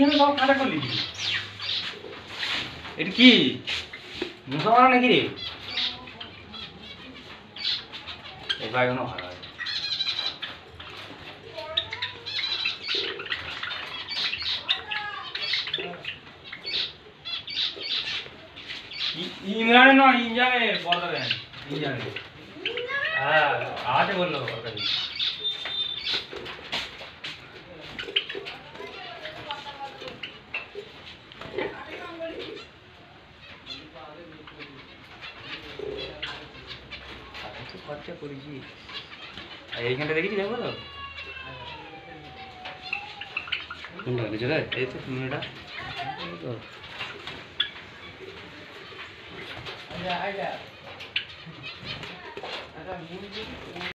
এইখানে সব কাটা করলি এটা কি মশা মারা নাকি রে? এই বাইগুলো ভালো হয়। ইমরানের নয়, ইনজানের বলতে দেন। ইনজানের, হ্যাঁ আছে বললো ওর কাছে। খরচা করেছি। আর এইখানটা দেখেছি, দেখো তো কোনটা নিচে দেয়? এই তো মেয়েটা আচ্ছা